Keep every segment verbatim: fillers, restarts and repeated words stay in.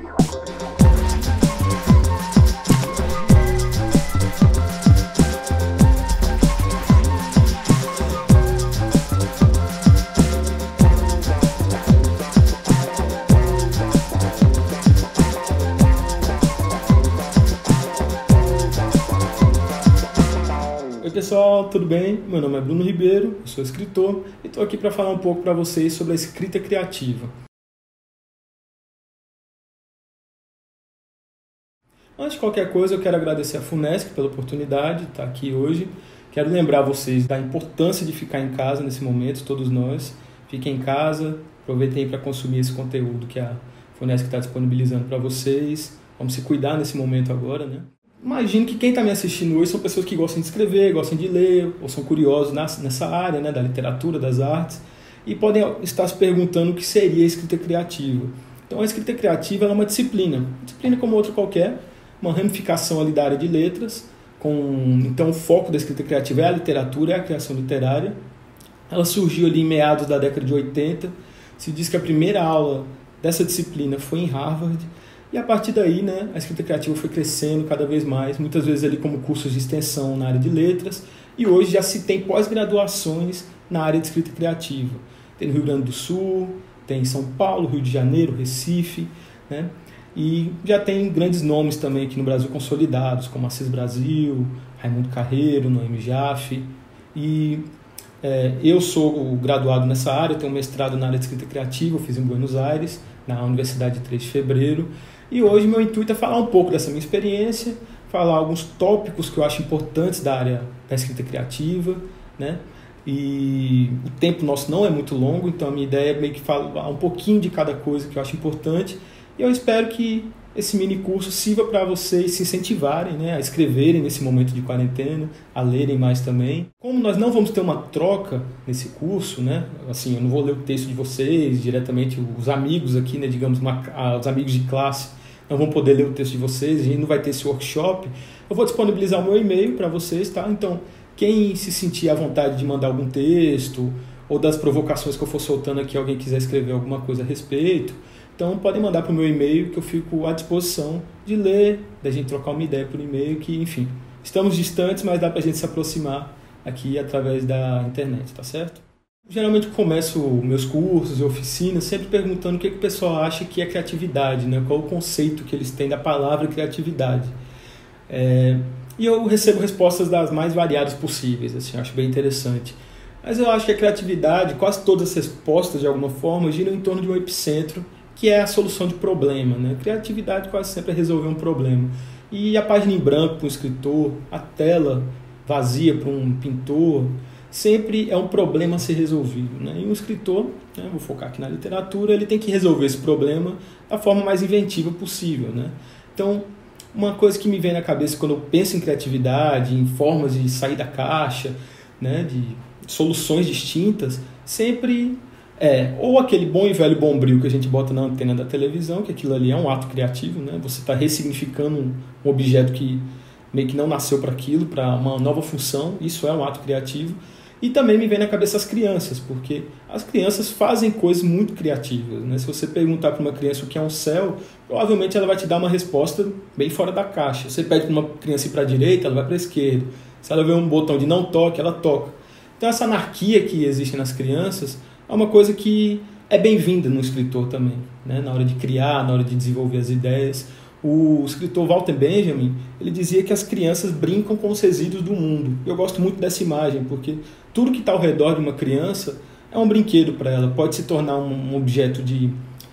Oi pessoal, tudo bem? Meu nome é Bruno Ribeiro, eu sou escritor e estou aqui para falar um pouco para vocês sobre a escrita criativa. Antes de qualquer coisa, eu quero agradecer a Funesc pela oportunidade de estar aqui hoje. Quero lembrar vocês da importância de ficar em casa nesse momento, todos nós. Fiquem em casa, aproveitem para consumir esse conteúdo que a Funesc está disponibilizando para vocês. Vamos se cuidar nesse momento agora, né? Imagino que quem está me assistindo hoje são pessoas que gostam de escrever, gostam de ler, ou são curiosos nessa área, né, da literatura, das artes, e podem estar se perguntando o que seria a escrita criativa. Então a escrita criativa ela é uma disciplina, uma disciplina como outra qualquer, uma ramificação ali da área de letras, com, então o foco da escrita criativa é a literatura, é a criação literária. Ela surgiu ali em meados da década de oitenta, se diz que a primeira aula dessa disciplina foi em Harvard, e a partir daí, né, a escrita criativa foi crescendo cada vez mais, muitas vezes ali como cursos de extensão na área de letras, e hoje já se tem pós-graduações na área de escrita criativa. Tem no Rio Grande do Sul, tem em São Paulo, Rio de Janeiro, Recife, né, e já tem grandes nomes também aqui no Brasil consolidados, como Assis Brasil, Raimundo Carreiro, Noemi Jaffe, e é, eu sou graduado nessa área, tenho um mestrado na área de escrita criativa, eu fiz em Buenos Aires, na Universidade de três de fevereiro, e hoje meu intuito é falar um pouco dessa minha experiência, falar alguns tópicos que eu acho importantes da área da escrita criativa, né? E o tempo nosso não é muito longo, então a minha ideia é meio que falar um pouquinho de cada coisa que eu acho importante, e eu espero que esse mini curso sirva para vocês se incentivarem, né, a escreverem nesse momento de quarentena, a lerem mais também. Como nós não vamos ter uma troca nesse curso, né, assim, eu não vou ler o texto de vocês diretamente, os amigos aqui, né, digamos, uma, os amigos de classe não vão poder ler o texto de vocês, a gente não vai ter esse workshop, eu vou disponibilizar o meu e-mail para vocês, tá? Então, quem se sentir à vontade de mandar algum texto, ou das provocações que eu for soltando aqui, alguém quiser escrever alguma coisa a respeito, então podem mandar para o meu e-mail que eu fico à disposição de ler, da gente trocar uma ideia por e-mail, que enfim, estamos distantes, mas dá para a gente se aproximar aqui através da internet, tá certo? Geralmente começo meus cursos e oficinas sempre perguntando o que, que o pessoal acha que é criatividade, né? Qual o conceito que eles têm da palavra criatividade. É, e eu recebo respostas das mais variadas possíveis, assim, acho bem interessante. Mas eu acho que a criatividade, quase todas as respostas de alguma forma, giram em torno de um epicentro, que é a solução de problema, né? Criatividade quase sempre é resolver um problema. E a página em branco para um escritor, a tela vazia para um pintor, sempre é um problema a ser resolvido, né? E um escritor, né, vou focar aqui na literatura, ele tem que resolver esse problema da forma mais inventiva possível, né? Então, uma coisa que me vem na cabeça quando eu penso em criatividade, em formas de sair da caixa, né, de soluções distintas, sempre é ou aquele bom e velho bombril que a gente bota na antena da televisão, que aquilo ali é um ato criativo, né? Você está ressignificando um objeto que meio que não nasceu para aquilo, para uma nova função, isso é um ato criativo. E também me vem na cabeça as crianças, porque as crianças fazem coisas muito criativas, né? Se você perguntar para uma criança o que é um céu, provavelmente ela vai te dar uma resposta bem fora da caixa. Você pede para uma criança ir para a direita, ela vai para a esquerda. Se ela vê um botão de não toque, ela toca. Então essa anarquia que existe nas crianças é uma coisa que é bem-vinda no escritor também, né? Na hora de criar, na hora de desenvolver as ideias. O escritor Walter Benjamin, ele dizia que as crianças brincam com os resíduos do mundo. Eu gosto muito dessa imagem, porque tudo que está ao redor de uma criança é um brinquedo para ela, pode se tornar um objeto de,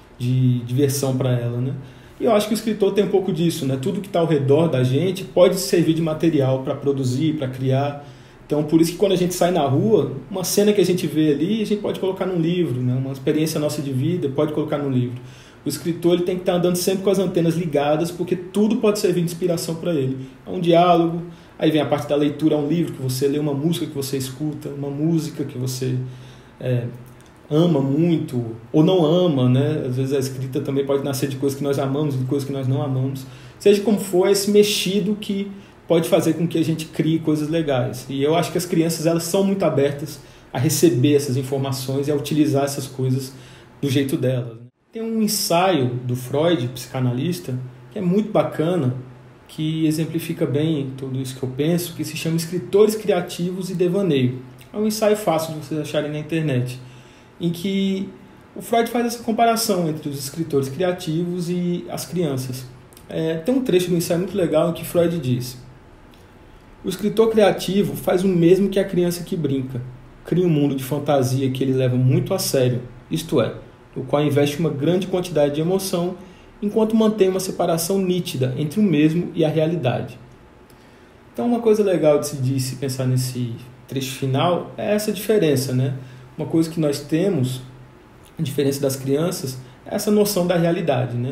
de diversão para ela, né? E eu acho que o escritor tem um pouco disso, né? Tudo que está ao redor da gente pode servir de material para produzir, para criar. Então, por isso que quando a gente sai na rua, uma cena que a gente vê ali, a gente pode colocar num livro, né? Uma experiência nossa de vida, pode colocar num livro. O escritor ele tem que estar andando sempre com as antenas ligadas, porque tudo pode servir de inspiração para ele. É um diálogo, aí vem a parte da leitura, é um livro que você lê, uma música que você escuta, uma música que você é, ama muito, ou não ama, né? Às vezes a escrita também pode nascer de coisas que nós amamos, de coisas que nós não amamos. Seja como for, é esse mexido que pode fazer com que a gente crie coisas legais. E eu acho que as crianças elas são muito abertas a receber essas informações e a utilizar essas coisas do jeito delas. Tem um ensaio do Freud, psicanalista, que é muito bacana, que exemplifica bem tudo isso que eu penso, que se chama Escritores Criativos e Devaneio. É um ensaio fácil de vocês acharem na internet, em que o Freud faz essa comparação entre os escritores criativos e as crianças. É, tem um trecho do ensaio muito legal em que Freud diz: o escritor criativo faz o mesmo que a criança que brinca, cria um mundo de fantasia que ele leva muito a sério, isto é, o qual investe uma grande quantidade de emoção, enquanto mantém uma separação nítida entre o mesmo e a realidade. Então, uma coisa legal de se, de se pensar nesse trecho final é essa diferença, né? Uma coisa que nós temos, a diferença das crianças, é essa noção da realidade, né?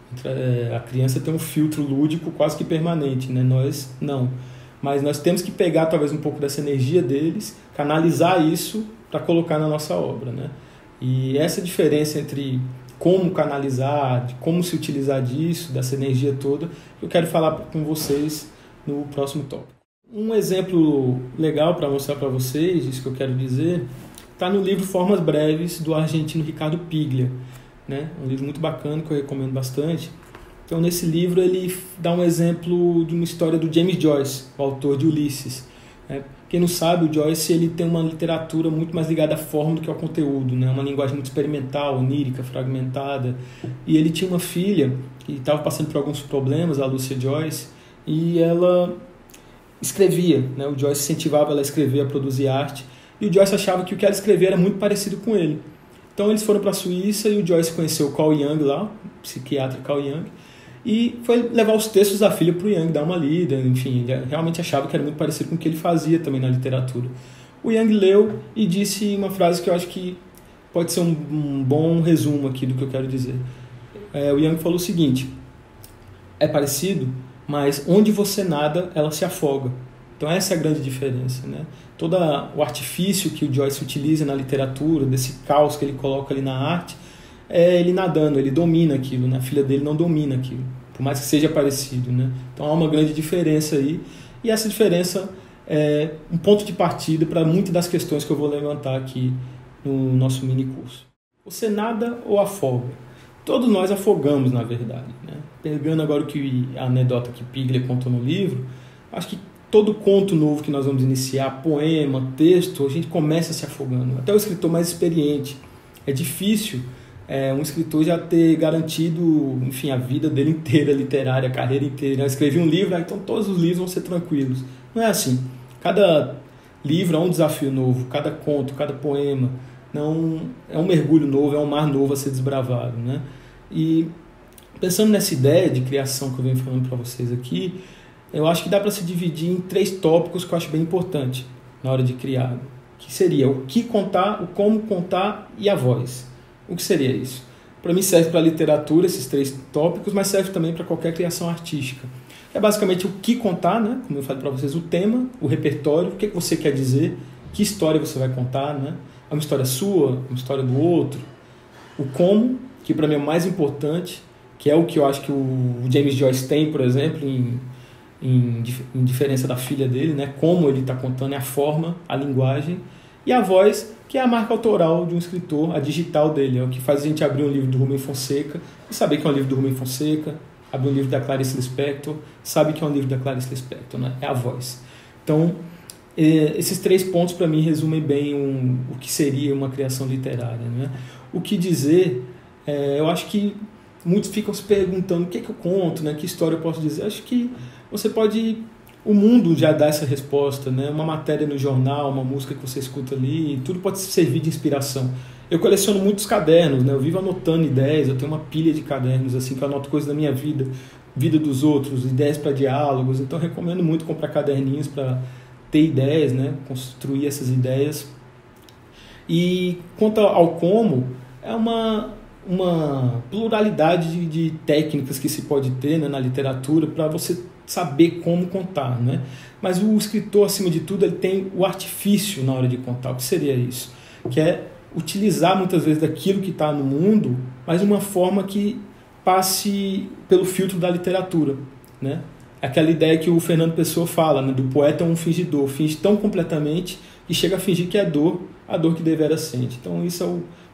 A criança tem um filtro lúdico quase que permanente, né? Nós não. Mas nós temos que pegar talvez um pouco dessa energia deles, canalizar isso para colocar na nossa obra, né? E essa diferença entre como canalizar, de como se utilizar disso, dessa energia toda, eu quero falar com vocês no próximo tópico. Um exemplo legal para mostrar para vocês, isso que eu quero dizer, está no livro Formas Breves, do argentino Ricardo Piglia, né? Um livro muito bacana que eu recomendo bastante. Então, nesse livro, ele dá um exemplo de uma história do James Joyce, o autor de Ulisses. Né? Quem não sabe, o Joyce ele tem uma literatura muito mais ligada à forma do que ao conteúdo, né? Uma linguagem muito experimental, onírica, fragmentada. E ele tinha uma filha que estava passando por alguns problemas, a Lúcia Joyce, e ela escrevia, né? O Joyce incentivava ela a escrever, a produzir arte, e o Joyce achava que o que ela escrevia era muito parecido com ele. Então eles foram para a Suíça e o Joyce conheceu o Carl Jung lá, o psiquiatra Carl Jung, e foi levar os textos da filha para o Jung, dar uma lida, enfim, ele realmente achava que era muito parecido com o que ele fazia também na literatura. O Jung leu e disse uma frase que eu acho que pode ser um, um bom resumo aqui do que eu quero dizer. É, o Jung falou o seguinte: é parecido, mas onde você nada, ela se afoga. Então essa é a grande diferença, né? Todo o artifício que o Joyce utiliza na literatura, desse caos que ele coloca ali na arte, é ele nadando, ele domina aquilo, né? A filha dele não domina aquilo, por mais que seja parecido, né? Então há uma grande diferença aí, e essa diferença é um ponto de partida para muitas das questões que eu vou levantar aqui no nosso mini curso. Você nada ou afoga? Todos nós afogamos, na verdade, né? Pegando agora o que a anedota que Piglia contou no livro, acho que todo conto novo que nós vamos iniciar, poema, texto, a gente começa se afogando. Até o escritor mais experiente. É difícil é, um escritor já ter garantido, enfim, a vida dele inteira, literária, a carreira inteira. Eu escrevi um livro, então todos os livros vão ser tranquilos. Não é assim. Cada livro é um desafio novo, cada conto, cada poema não, é um mergulho novo, é um mar novo a ser desbravado, né? E pensando nessa ideia de criação que eu venho falando para vocês aqui, eu acho que dá para se dividir em três tópicos que eu acho bem importante na hora de criar. Que seria o que contar, o como contar e a voz. O que seria isso? Para mim serve para a literatura esses três tópicos, mas serve também para qualquer criação artística. É basicamente o que contar, né? Como eu falei para vocês, o tema, o repertório, o que você quer dizer, que história você vai contar, né? É uma história sua, uma história do outro. O como, que para mim é o mais importante, que é o que eu acho que o James Joyce tem, por exemplo, em Em, em diferença da filha dele, né? Como ele está contando, é a forma, a linguagem, e a voz, que é a marca autoral de um escritor, a digital dele, é o que faz a gente abrir um livro do Rubem Fonseca e saber que é um livro do Rubem Fonseca, abrir um livro da Clarice Lispector, sabe que é um livro da Clarice Lispector, né? É a voz. Então, esses três pontos para mim resumem bem um, o que seria uma criação literária, né? O que dizer, é, eu acho que muitos ficam se perguntando o que é que eu conto, né? Que história eu posso dizer. Acho que você pode... O mundo já dá essa resposta, né? Uma matéria no jornal, uma música que você escuta ali, tudo pode servir de inspiração. Eu coleciono muitos cadernos, né? Eu vivo anotando ideias, eu tenho uma pilha de cadernos assim, que eu anoto coisas da minha vida, vida dos outros, ideias para diálogos. Então eu recomendo muito comprar caderninhos para ter ideias, né? Construir essas ideias. E quanto ao como, é uma... uma pluralidade de, de técnicas que se pode ter, né, na literatura para você saber como contar, né? Mas o escritor, acima de tudo, ele tem o artifício na hora de contar. O que seria isso? Que é utilizar muitas vezes daquilo que está no mundo, mas de uma forma que passe pelo filtro da literatura, né? Aquela ideia que o Fernando Pessoa fala, né, do poeta é um fingidor, finge tão completamente que chega a fingir que é dor, a dor que devera sente. Então isso é o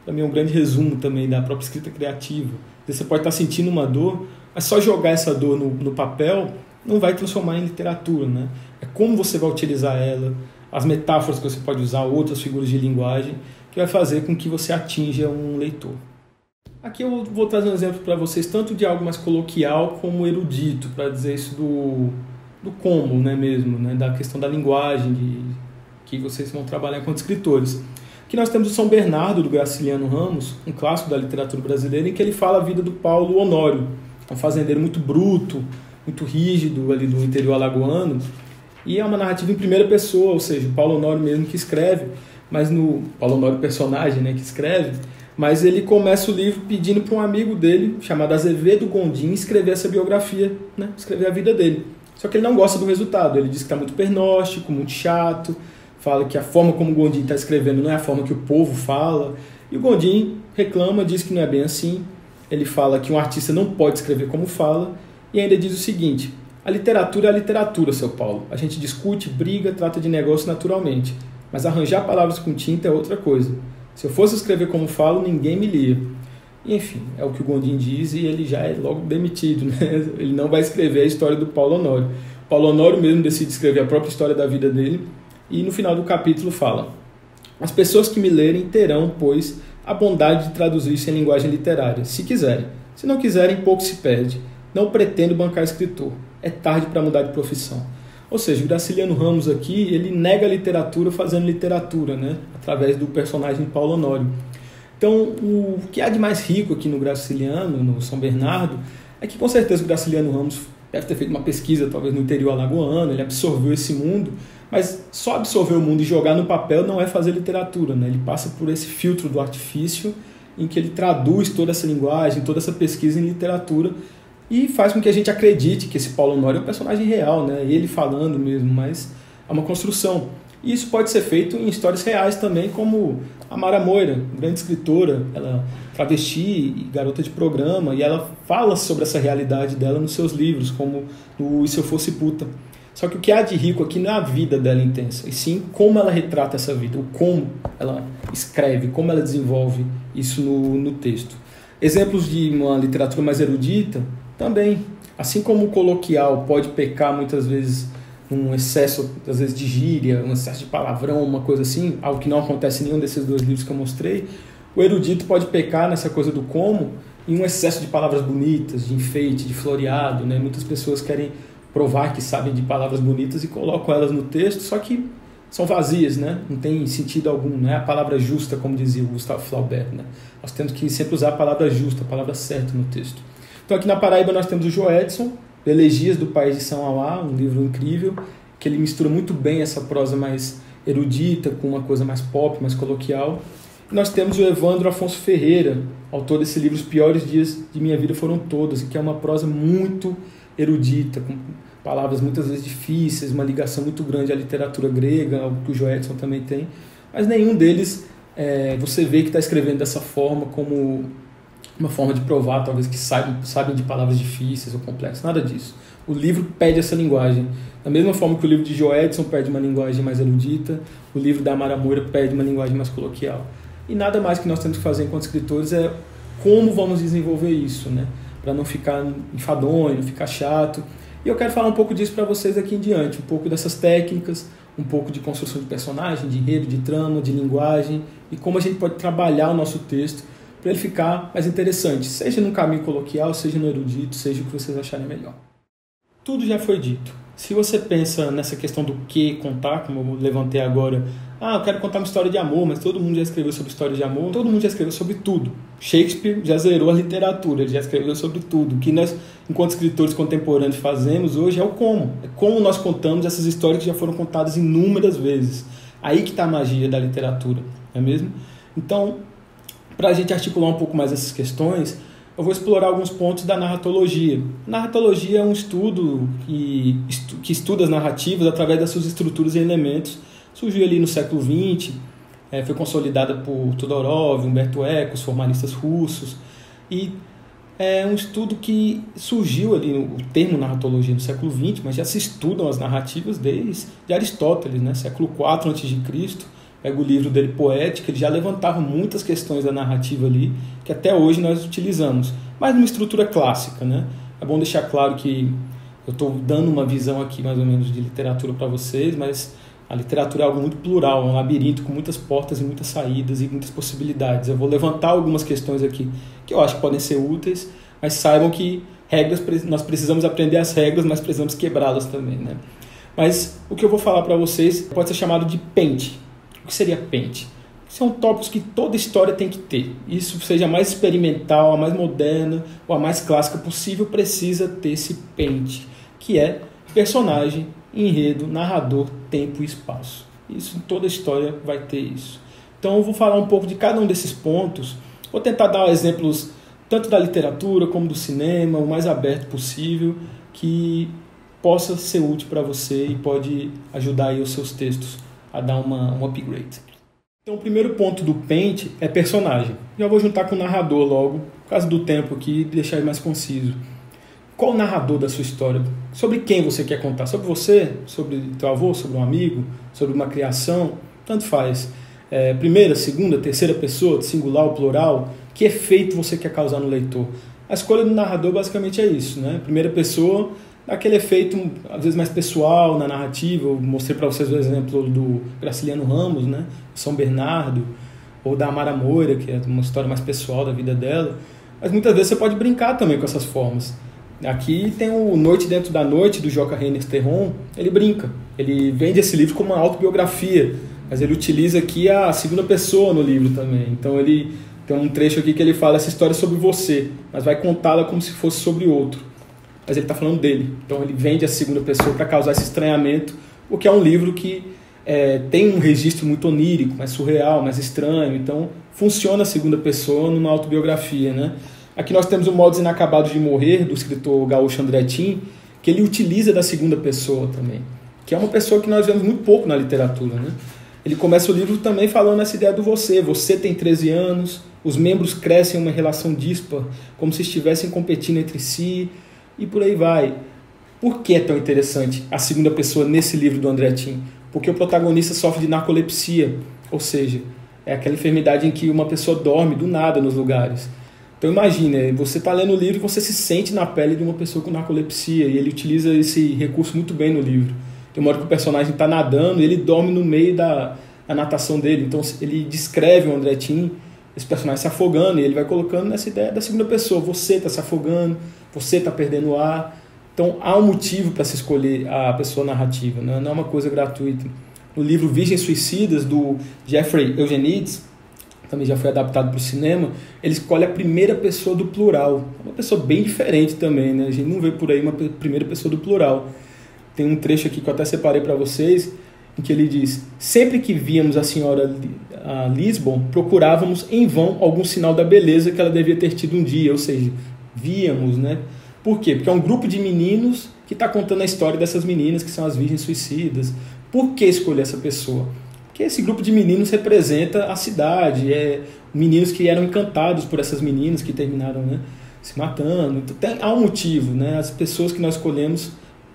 para mim é um grande resumo também da própria escrita criativa. Você pode estar sentindo uma dor, mas só jogar essa dor no, no papel não vai transformar em literatura, né? É como você vai utilizar ela, as metáforas que você pode usar, outras figuras de linguagem, que vai fazer com que você atinja um leitor. Aqui eu vou trazer um exemplo para vocês, tanto de algo mais coloquial como erudito, para dizer isso do, do como, né, mesmo, né, da questão da linguagem, de, que vocês vão trabalhar enquanto escritores. Aqui nós temos o São Bernardo, do Graciliano Ramos, um clássico da literatura brasileira, em que ele fala a vida do Paulo Honório, um fazendeiro muito bruto, muito rígido ali do interior alagoano, e é uma narrativa em primeira pessoa, ou seja, o Paulo Honório mesmo que escreve, mas no Paulo Honório personagem, né, que escreve, mas ele começa o livro pedindo para um amigo dele, chamado Azevedo Gondim, escrever essa biografia, né, escrever a vida dele. Só que ele não gosta do resultado, ele diz que está muito pernóstico, muito chato, fala que a forma como o Gondim está escrevendo não é a forma que o povo fala, e o Gondim reclama, diz que não é bem assim, ele fala que um artista não pode escrever como fala, e ainda diz o seguinte: a literatura é a literatura, seu Paulo. A gente discute, briga, trata de negócio naturalmente. Mas arranjar palavras com tinta é outra coisa. Se eu fosse escrever como falo, ninguém me lia. E, enfim, é o que o Gondim diz e ele já é logo demitido, né? Ele não vai escrever a história do Paulo Honório. O Paulo Honório mesmo decide escrever a própria história da vida dele e no final do capítulo fala: as pessoas que me lerem terão, pois, a bondade de traduzir isso em linguagem literária, se quiserem. Se não quiserem, pouco se perde. Não pretendo bancar escritor. É tarde para mudar de profissão. Ou seja, o Graciliano Ramos aqui, ele nega a literatura fazendo literatura, né? Através do personagem Paulo Honório. Então, o que há de mais rico aqui no Graciliano, no São Bernardo, é que com certeza o Graciliano Ramos deve ter feito uma pesquisa, talvez no interior alagoano, ele absorveu esse mundo, mas só absorver o mundo e jogar no papel não é fazer literatura, né? Ele passa por esse filtro do artifício, em que ele traduz toda essa linguagem, toda essa pesquisa em literatura, e faz com que a gente acredite que esse Paulo Honório é um personagem real, né? Ele falando mesmo, mas é uma construção. E isso pode ser feito em histórias reais também, como a Mara Moira, grande escritora, ela travesti e garota de programa, e ela fala sobre essa realidade dela nos seus livros, como no E Se Eu Fosse Puta. Só que o que há de rico aqui não é a vida dela intensa, e sim como ela retrata essa vida, o como ela escreve, como ela desenvolve isso no, no texto. Exemplos de uma literatura mais erudita, também, assim como o coloquial pode pecar muitas vezes um excesso, às vezes, de gíria, um excesso de palavrão, uma coisa assim, algo que não acontece em nenhum desses dois livros que eu mostrei, o erudito pode pecar nessa coisa do como em um excesso de palavras bonitas, de enfeite, de floreado, né? Muitas pessoas querem provar que sabem de palavras bonitas e colocam elas no texto, só que são vazias, né? Não tem sentido algum, não é a palavra justa, como dizia o Gustavo Flaubert, né? Nós temos que sempre usar a palavra justa, a palavra certa no texto. Então aqui na Paraíba nós temos o Joedson, Elegias do País de São Auá, um livro incrível, que ele mistura muito bem essa prosa mais erudita com uma coisa mais pop, mais coloquial. E nós temos o Evandro Afonso Ferreira, autor desse livro Os Piores Dias de Minha Vida Foram Todos, que é uma prosa muito erudita, com palavras muitas vezes difíceis, uma ligação muito grande à literatura grega, algo que o Joedson também tem, mas nenhum deles é, você vê que está escrevendo dessa forma como uma forma de provar, talvez, que sabem, sabem de palavras difíceis ou complexas, nada disso. O livro pede essa linguagem. Da mesma forma que o livro de Joedson pede uma linguagem mais erudita, o livro da Mara Moira pede uma linguagem mais coloquial. E nada mais que nós temos que fazer enquanto escritores é como vamos desenvolver isso, né? Para não ficar enfadonho, não ficar chato. E eu quero falar um pouco disso para vocês aqui em diante, um pouco dessas técnicas, um pouco de construção de personagem, de enredo, de trama, de linguagem, e como a gente pode trabalhar o nosso texto para ele ficar mais interessante, seja no caminho coloquial, seja no erudito, seja o que vocês acharem melhor. Tudo já foi dito. Se você pensa nessa questão do que contar, como eu levantei agora, ah, eu quero contar uma história de amor, mas todo mundo já escreveu sobre história de amor, todo mundo já escreveu sobre tudo. Shakespeare já zerou a literatura, ele já escreveu sobre tudo. O que nós, enquanto escritores contemporâneos, fazemos hoje é o como. É como nós contamos essas histórias que já foram contadas inúmeras vezes. Aí que está a magia da literatura, não é mesmo? Então, para a gente articular um pouco mais essas questões, eu vou explorar alguns pontos da narratologia. Narratologia é um estudo que, que estuda as narrativas através das suas estruturas e elementos. Surgiu ali no século vinte, é, foi consolidada por Todorov, Humberto Eco, os formalistas russos, e é um estudo que surgiu ali, o termo narratologia, no século vinte, mas já se estudam as narrativas desde de Aristóteles, né, século quatro antes de Cristo, pega o livro dele, Poética, ele já levantava muitas questões da narrativa ali, que até hoje nós utilizamos, mas numa estrutura clássica, né? É bom deixar claro que eu estou dando uma visão aqui mais ou menos de literatura para vocês, mas a literatura é algo muito plural, é um labirinto com muitas portas e muitas saídas e muitas possibilidades. Eu vou levantar algumas questões aqui que eu acho que podem ser úteis, mas saibam que regras, nós precisamos aprender as regras, mas precisamos quebrá-las também, né? Mas o que eu vou falar para vocês pode ser chamado de pente. O que seria pente? São tópicos que toda história tem que ter. Isso seja a mais experimental, a mais moderna ou a mais clássica possível, precisa ter esse pente, que é personagem, enredo, narrador, tempo e espaço. Isso em toda história vai ter isso. Então eu vou falar um pouco de cada um desses pontos. Vou tentar dar exemplos tanto da literatura como do cinema, o mais aberto possível, que possa ser útil para você e pode ajudar aí os seus textos a dar uma, um upgrade. Então o primeiro ponto do pente é personagem. Já vou juntar com o narrador logo, por causa do tempo aqui, deixar ele mais conciso. Qual o narrador da sua história? Sobre quem você quer contar? Sobre você? Sobre teu avô? Sobre um amigo? Sobre uma criação? Tanto faz. É, primeira, segunda, terceira pessoa, singular ou plural? Que efeito você quer causar no leitor? A escolha do narrador basicamente é isso, né? Primeira pessoa, aquele efeito às vezes mais pessoal na narrativa. Eu mostrei para vocês o exemplo do Graciliano Ramos, né? São Bernardo, ou da Amara Moura, que é uma história mais pessoal da vida dela. Mas muitas vezes você pode brincar também com essas formas. Aqui tem o Noite Dentro da Noite, do Joca Reyners Terron. Ele brinca, ele vende esse livro como uma autobiografia, mas ele utiliza aqui a segunda pessoa no livro também. Então ele tem um trecho aqui que ele fala essa história sobre você, mas vai contá-la como se fosse sobre outro. Mas ele está falando dele. Então ele vende a segunda pessoa para causar esse estranhamento, porque é um livro que é, tem um registro muito onírico, mais surreal, mais estranho. Então funciona a segunda pessoa numa autobiografia, né? Aqui nós temos o Modos Inacabados de Morrer, do escritor gaúcho André Tim, que ele utiliza da segunda pessoa também, que é uma pessoa que nós vemos muito pouco na literatura, né? Ele começa o livro também falando essa ideia do você. Você tem treze anos, os membros crescem em uma relação díspar, como se estivessem competindo entre si, e por aí vai. Por que é tão interessante a segunda pessoa nesse livro do André Tim? Porque o protagonista sofre de narcolepsia, ou seja, é aquela enfermidade em que uma pessoa dorme do nada nos lugares. Então imagine, você está lendo o livro e você se sente na pele de uma pessoa com narcolepsia, e ele utiliza esse recurso muito bem no livro. Tem uma hora que o personagem está nadando e ele dorme no meio da, da natação dele. Então ele descreve o André Tim, esse personagem se afogando, e ele vai colocando nessa ideia da segunda pessoa. Você está se afogando, você está perdendo o ar. Então há um motivo para se escolher a pessoa narrativa, né? Não é uma coisa gratuita. No livro Virgens Suicidas, do Jeffrey Eugenides, também já foi adaptado para o cinema, ele escolhe a primeira pessoa do plural. É uma pessoa bem diferente também, né? A gente não vê por aí uma primeira pessoa do plural. Tem um trecho aqui que eu até separei para vocês, em que ele diz: sempre que víamos a senhora a Lisbon, procurávamos em vão algum sinal da beleza que ela devia ter tido um dia. Ou seja, víamos, né? Por quê? Porque é um grupo de meninos que está contando a história dessas meninas, que são as virgens suicidas. Por que escolher essa pessoa? Porque esse grupo de meninos representa a cidade, é meninos que eram encantados por essas meninas que terminaram, né, se matando. Então tem, há um motivo, né? As pessoas que nós escolhemos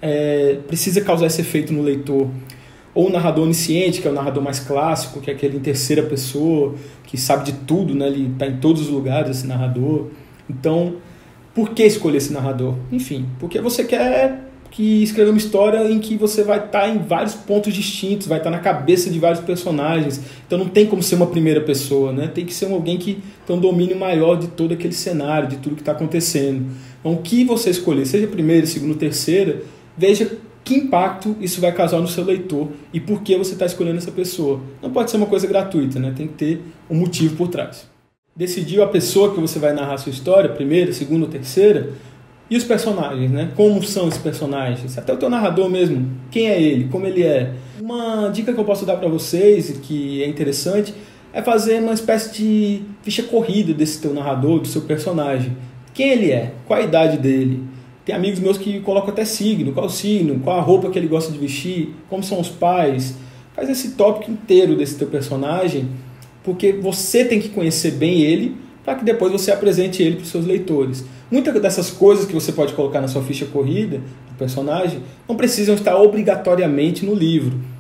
é, precisa causar esse efeito no leitor. Ou o narrador onisciente, que é o narrador mais clássico, que é aquele em terceira pessoa, que sabe de tudo, né? Ele está em todos os lugares, esse narrador. Então, por que escolher esse narrador? Enfim, porque você quer que escrever uma história em que você vai estar em vários pontos distintos, vai estar na cabeça de vários personagens. Então não tem como ser uma primeira pessoa, né? Tem que ser alguém que tem um domínio maior de todo aquele cenário, de tudo que está acontecendo. Então o que você escolher, seja primeira, segunda, terceira, veja que impacto isso vai causar no seu leitor e por que você está escolhendo essa pessoa. Não pode ser uma coisa gratuita, né? Tem que ter um motivo por trás. Decidiu a pessoa que você vai narrar a sua história, primeira, segunda ou terceira. E os personagens, né? Como são esses personagens? Até o teu narrador mesmo, quem é ele? Como ele é? Uma dica que eu posso dar para vocês, que é interessante, é fazer uma espécie de ficha corrida desse teu narrador, do seu personagem. Quem ele é? Qual a idade dele? Tem amigos meus que colocam até signo, qual o signo, qual a roupa que ele gosta de vestir, como são os pais. Faz esse tópico inteiro desse teu personagem, porque você tem que conhecer bem ele, para que depois você apresente ele para os seus leitores. Muitas dessas coisas que você pode colocar na sua ficha corrida do personagem não precisam estar obrigatoriamente no livro.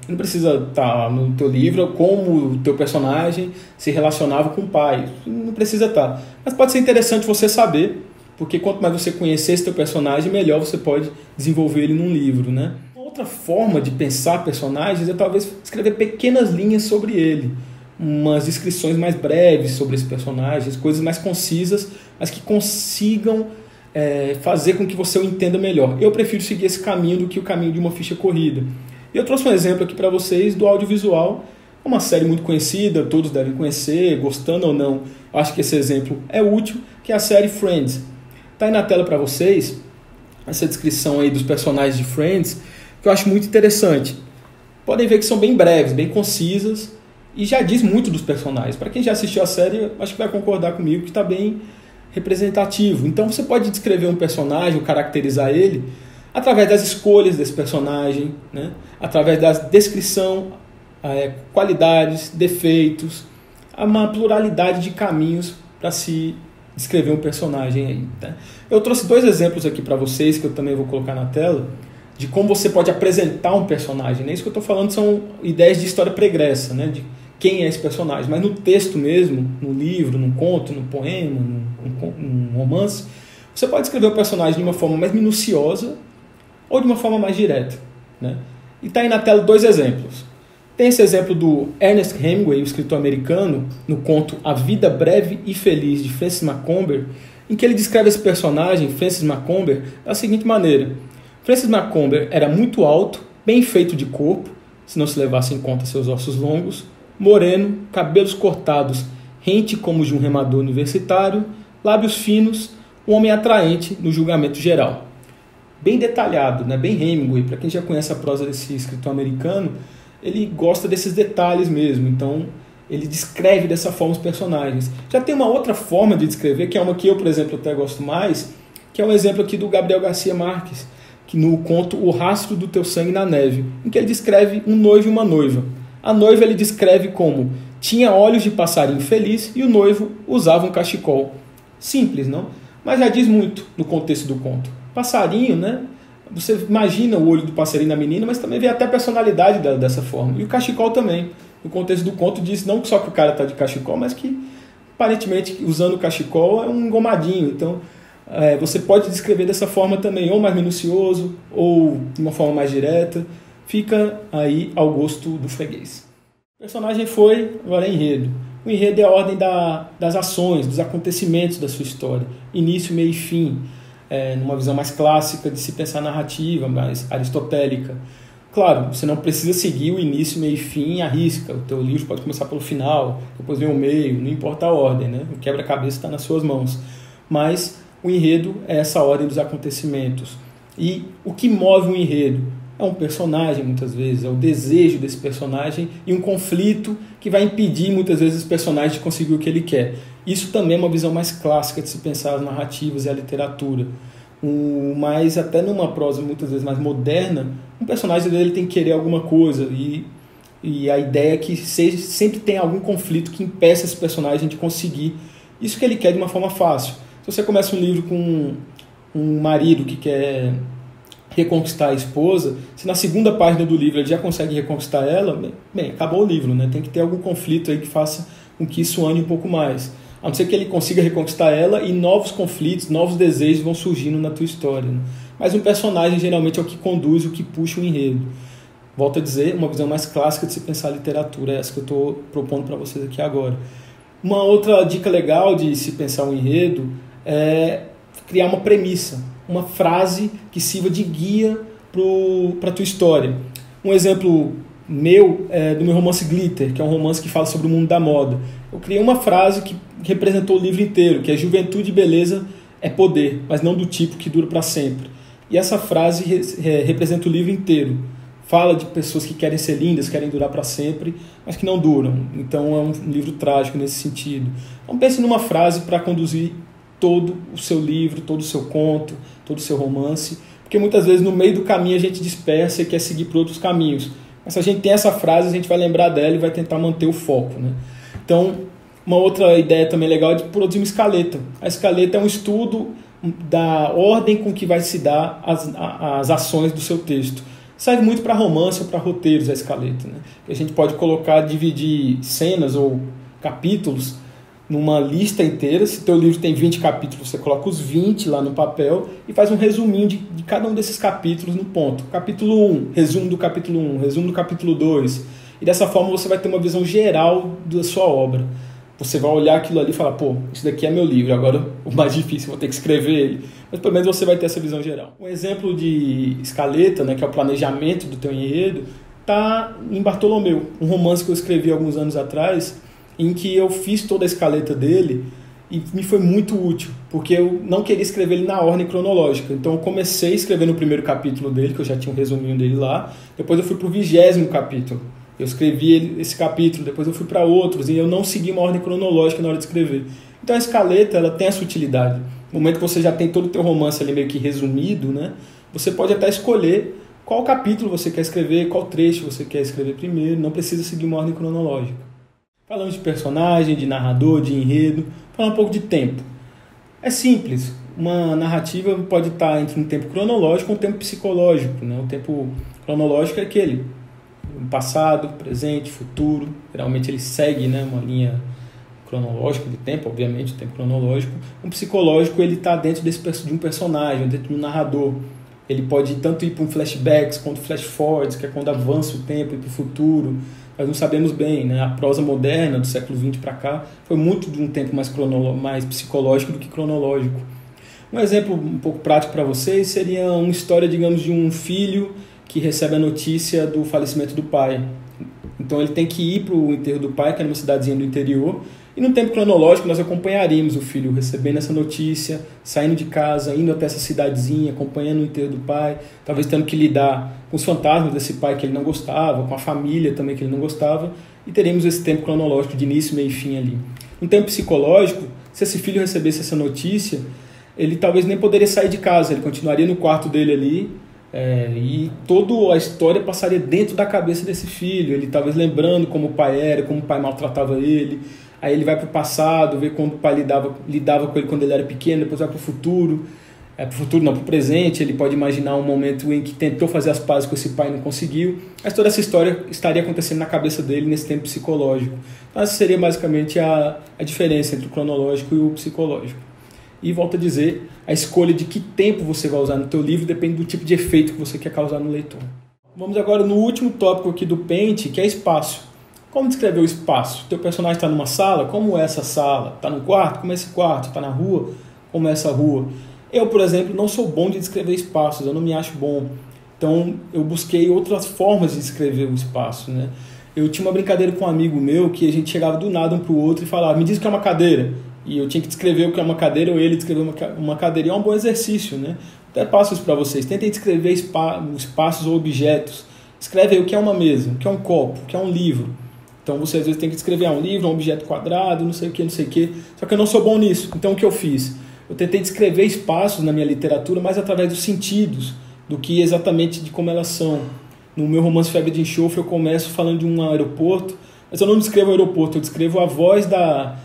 Não precisa estar no teu livro como o teu personagem se relacionava com o pai. Não precisa estar. Mas pode ser interessante você saber, porque quanto mais você conhecer esse teu personagem, melhor você pode desenvolver ele num livro, né? Outra forma de pensar personagens é talvez escrever pequenas linhas sobre ele. Umas descrições mais breves sobre esse personagem, coisas mais concisas, mas que consigam é, fazer com que você o entenda melhor. Eu prefiro seguir esse caminho do que o caminho de uma ficha corrida. E eu trouxe um exemplo aqui para vocês do audiovisual, uma série muito conhecida, todos devem conhecer, gostando ou não. Acho que esse exemplo é útil, que é a série Friends. Está aí na tela para vocês essa descrição aí dos personagens de Friends, que eu acho muito interessante. Podem ver que são bem breves, bem concisas, e já diz muito dos personagens. Para quem já assistiu a série, acho que vai concordar comigo que está bem representativo. Então você pode descrever um personagem, caracterizar ele, através das escolhas desse personagem, né? Através da descrição, é, qualidades, defeitos, uma pluralidade de caminhos para se descrever um personagem aí. Tá? Eu trouxe dois exemplos aqui para vocês, que eu também vou colocar na tela, de como você pode apresentar um personagem. Né? Isso que eu estou falando são ideias de história pregressa, né? De quem é esse personagem. Mas no texto mesmo, no livro, num conto, num poema, num, num romance, você pode escrever o personagem de uma forma mais minuciosa ou de uma forma mais direta. Né? E está aí na tela dois exemplos. Tem esse exemplo do Ernest Hemingway, o escritor americano, no conto A Vida Breve e Feliz, de Francis Macomber, em que ele descreve esse personagem, Francis Macomber, da seguinte maneira. Francis Macomber era muito alto, bem feito de corpo, se não se levasse em conta seus ossos longos, moreno, cabelos cortados, rente como de um remador universitário, lábios finos, um homem atraente no julgamento geral. Bem detalhado, né? Bem Hemingway. Para quem já conhece a prosa desse escritor americano, ele gosta desses detalhes mesmo, então ele descreve dessa forma os personagens. Já tem uma outra forma de descrever, que é uma que eu, por exemplo, até gosto mais, que é um exemplo aqui do Gabriel Garcia Marques, que no conto O Rastro do Teu Sangue na Neve, em que ele descreve um noivo e uma noiva. A noiva ele descreve como tinha olhos de passarinho feliz e o noivo usava um cachecol. Simples, não? Mas já diz muito no contexto do conto. Passarinho, né? Você imagina o olho do passarinho na menina, mas também vê até a personalidade dela dessa forma. E o cachecol também. No contexto do conto diz não só que o cara está de cachecol, mas que aparentemente usando o cachecol é um engomadinho. Então é, você pode descrever dessa forma também, ou mais minucioso, ou de uma forma mais direta. Fica aí ao gosto do freguês. O personagem foi, agora é enredo. O enredo é a ordem da, das ações, dos acontecimentos da sua história. Início, meio e fim. É, numa visão mais clássica de se pensar narrativa, mais aristotélica. Claro, você não precisa seguir o início, meio e fim à risca. O teu livro pode começar pelo final, depois vem o meio, não importa a ordem, né? O quebra-cabeça está nas suas mãos. Mas o enredo é essa ordem dos acontecimentos. E o que move um enredo? É um personagem, muitas vezes, é o desejo desse personagem e um conflito que vai impedir, muitas vezes, esse personagem de conseguir o que ele quer. Isso também é uma visão mais clássica de se pensar as narrativas e a literatura. Um, mas até numa prosa, muitas vezes, mais moderna, um personagem dele tem que querer alguma coisa e, e a ideia é que seja, sempre tem algum conflito que impeça esse personagem de conseguir isso que ele quer de uma forma fácil. Se você começa um livro com um marido que quer reconquistar a esposa, se na segunda página do livro ele já consegue reconquistar ela, bem, acabou o livro, né? Tem que ter algum conflito aí que faça com que isso ande um pouco mais. A não ser que ele consiga reconquistar ela e novos conflitos, novos desejos vão surgindo na tua história. Né? Mas um personagem geralmente é o que conduz, o que puxa o enredo. Volto a dizer, uma visão mais clássica de se pensar a literatura, é essa que eu estou propondo para vocês aqui agora. Uma outra dica legal de se pensar um enredo é criar uma premissa, uma frase que sirva de guia para a tua história. Um exemplo meu é do meu romance Glitter, que é um romance que fala sobre o mundo da moda. Eu criei uma frase que representou o livro inteiro, que é juventude e beleza é poder, mas não do tipo que dura para sempre. E essa frase re, re, representa o livro inteiro. Fala de pessoas que querem ser lindas, querem durar para sempre, mas que não duram. Então é um livro trágico nesse sentido. Então pense numa frase para conduzir todo o seu livro, todo o seu conto, todo o seu romance, porque muitas vezes no meio do caminho a gente dispersa e quer seguir por outros caminhos. Mas se a gente tem essa frase, a gente vai lembrar dela e vai tentar manter o foco. Né? Então, uma outra ideia também legal é de produzir uma escaleta. A escaleta é um estudo da ordem com que vai se dar as, as ações do seu texto. Serve muito para romance ou para roteiros a escaleta, né? A gente pode colocar, dividir cenas ou capítulos numa lista inteira. Se teu livro tem vinte capítulos, você coloca os vinte lá no papel e faz um resuminho de, de cada um desses capítulos no ponto. Capítulo um, resumo do capítulo um, resumo do capítulo dois. E dessa forma você vai ter uma visão geral da sua obra. Você vai olhar aquilo ali e falar, pô, isso daqui é meu livro, agora o mais difícil, vou ter que escrever ele. Mas pelo menos você vai ter essa visão geral. Um exemplo de escaleta, né, que é o planejamento do teu enredo, está em Bartolomeu, um romance que eu escrevi alguns anos atrás, em que eu fiz toda a escaleta dele e me foi muito útil, porque eu não queria escrever ele na ordem cronológica. Então eu comecei escrevendo o primeiro capítulo dele, que eu já tinha um resuminho dele lá, depois eu fui para o vigésimo capítulo. Eu escrevi esse capítulo, depois eu fui para outros, e eu não segui uma ordem cronológica na hora de escrever. Então a escaleta, ela tem essa utilidade. No momento que você já tem todo o teu romance ali meio que resumido, né, você pode até escolher qual capítulo você quer escrever, qual trecho você quer escrever primeiro, não precisa seguir uma ordem cronológica. Falamos de personagem, de narrador, de enredo, falar um pouco de tempo. É simples, uma narrativa pode estar entre um tempo cronológico e um tempo psicológico, né? O tempo cronológico é aquele passado, presente, futuro. Geralmente ele segue, né, uma linha cronológica de tempo, obviamente, o tempo cronológico. Um psicológico, ele está dentro desse, de um personagem, dentro de um narrador. Ele pode tanto ir para um flashbacks quanto flash forwards, que é quando avança o tempo e para o futuro. Nós não sabemos bem, né? A prosa moderna do século vinte para cá foi muito de um tempo mais, mais psicológico do que cronológico. Um exemplo um pouco prático para vocês seria uma história, digamos, de um filho que recebe a notícia do falecimento do pai. Então ele tem que ir para o enterro do pai, que é numa cidadezinha do interior, e no tempo cronológico nós acompanharíamos o filho recebendo essa notícia, saindo de casa, indo até essa cidadezinha, acompanhando o enterro do pai, talvez tendo que lidar com os fantasmas desse pai que ele não gostava, com a família também que ele não gostava, e teríamos esse tempo cronológico de início, meio e fim ali. No tempo psicológico, se esse filho recebesse essa notícia, ele talvez nem poderia sair de casa, ele continuaria no quarto dele ali, É, e toda a história passaria dentro da cabeça desse filho, ele talvez lembrando como o pai era, como o pai maltratava ele. Aí ele vai para o passado, vê como o pai lidava, lidava com ele quando ele era pequeno, depois vai para o futuro, é, para o futuro não, para o presente, ele pode imaginar um momento em que tentou fazer as pazes com esse pai e não conseguiu. Mas toda essa história estaria acontecendo na cabeça dele nesse tempo psicológico. Então essa seria basicamente a, a diferença entre o cronológico e o psicológico. E volto a dizer, a escolha de que tempo você vai usar no teu livro depende do tipo de efeito que você quer causar no leitor. Vamos agora no último tópico aqui do Paint, que é espaço. Como descrever o espaço? O teu personagem está numa sala? Como é essa sala? Está num quarto? Como é esse quarto? Está na rua? Como é essa rua? Eu, por exemplo, não sou bom de descrever espaços, eu não me acho bom. Então, eu busquei outras formas de descrever o espaço, né? Eu tinha uma brincadeira com um amigo meu que a gente chegava do nada um para o outro e falava, me diz o que é uma cadeira. E eu tinha que descrever o que é uma cadeira ou ele descrever uma cadeira. E é um bom exercício, né? Até passo isso para vocês. Tentem descrever espaços ou objetos. Escreve aí o que é uma mesa, o que é um copo, o que é um livro. Então você às vezes tem que descrever ah, um livro, um objeto quadrado, não sei o que, não sei o que. Só que eu não sou bom nisso. Então o que eu fiz? Eu tentei descrever espaços na minha literatura, mas através dos sentidos, do que exatamente de como elas são. No meu romance Febre de Enxofre eu começo falando de um aeroporto, mas eu não descrevo o aeroporto, eu descrevo a voz da...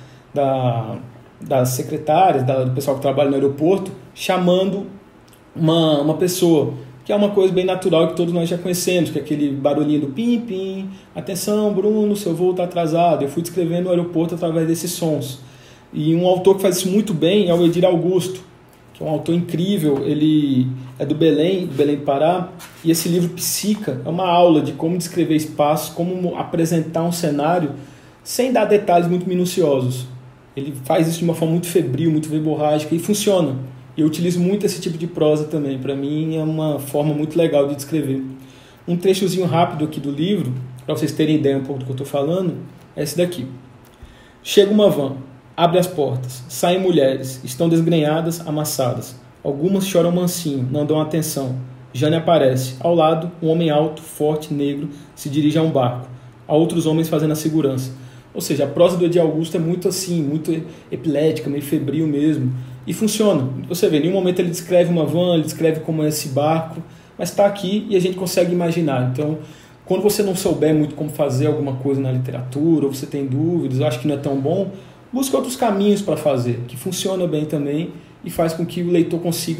da das secretárias, da, do pessoal que trabalha no aeroporto, chamando uma, uma pessoa, que é uma coisa bem natural que todos nós já conhecemos, que é aquele barulhinho do pim-pim, atenção Bruno, seu voo está atrasado. Eu fui descrevendo o aeroporto através desses sons. E um autor que faz isso muito bem é o Edir Augusto, que é um autor incrível, ele é do Belém, do Belém do Pará, e esse livro Psica é uma aula de como descrever espaços, como apresentar um cenário sem dar detalhes muito minuciosos. Ele faz isso de uma forma muito febril, muito verborrágica e funciona. Eu utilizo muito esse tipo de prosa também. Para mim é uma forma muito legal de descrever. Um trechozinho rápido aqui do livro, para vocês terem ideia um pouco do que eu estou falando, é esse daqui. Chega uma van, abre as portas, saem mulheres, estão desgrenhadas, amassadas. Algumas choram mansinho, não dão atenção. Jane aparece. Ao lado, um homem alto, forte, negro, se dirige a um barco. Há outros homens fazendo a segurança. Ou seja, a prosa do Edir Augusto é muito assim, muito epilética, meio febril mesmo. E funciona. Você vê, em nenhum momento ele descreve uma van, ele descreve como é esse barco, mas está aqui e a gente consegue imaginar. Então, quando você não souber muito como fazer alguma coisa na literatura, ou você tem dúvidas, acha que não é tão bom, busque outros caminhos para fazer, que funciona bem também e faz com que o leitor consiga